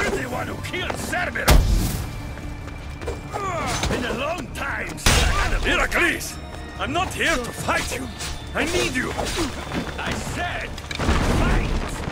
You're the one who killed Cerberus! Been a long time since I had a... Heracles! I'm not here to fight you! I need you! I said, fight!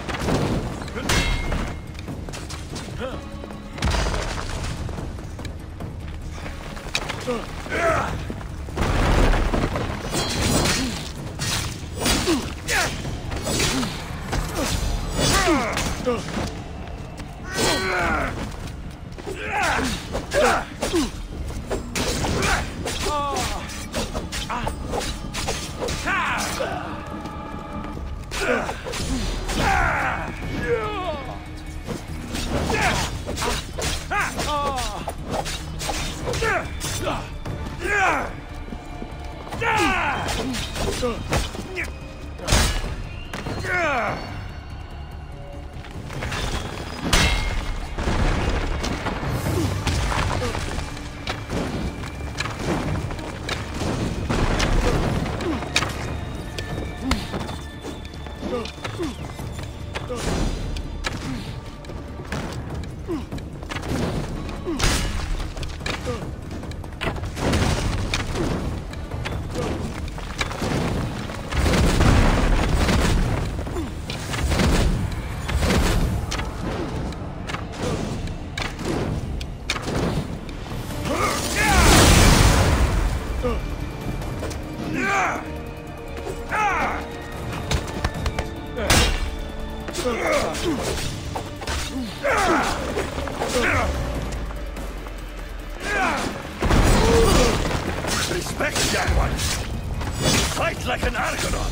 Respect that one! Fight like an Argonaut!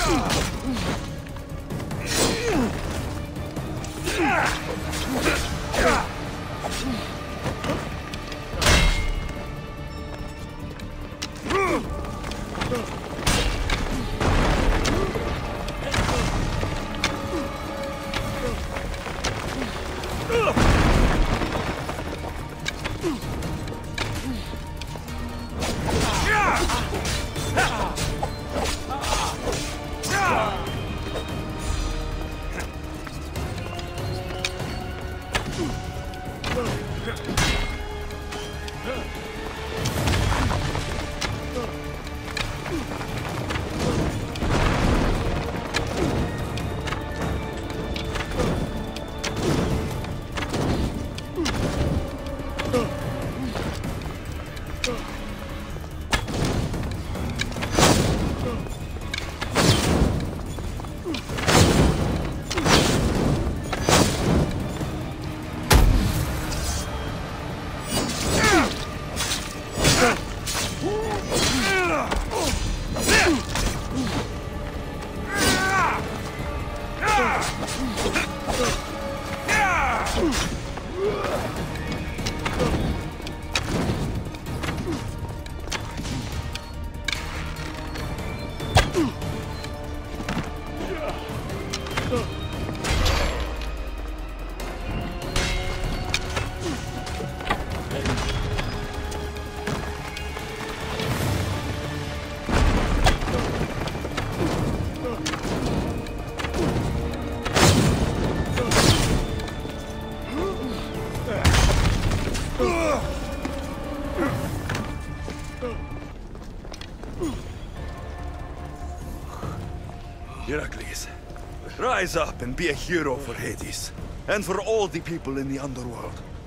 Heracles, rise up and be a hero for Hades, and for all the people in the underworld.